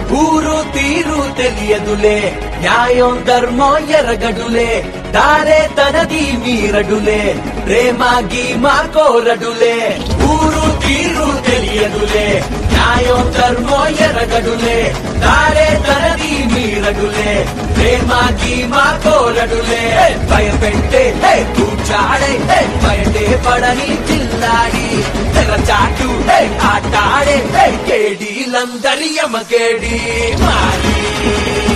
ఊరు తీరు తెలియదులే, న్యాయం ధర్మం ఎరగడులే, దారే తనది మీరడులే, ప్రేమ గీమా కోరడులే. ఊరు తీరు తెలియదులే, న్యాయం ధర్మం ఎరగడులే, దారే తనది మీరడులే, ప్రేమ గీమా కోరడులే. భయపెట్టే కూర్చాడే బయటే పడని చిల్లాడి, తెరచాటు ఆటాడే కేడీలందరి యమకేడి మారి.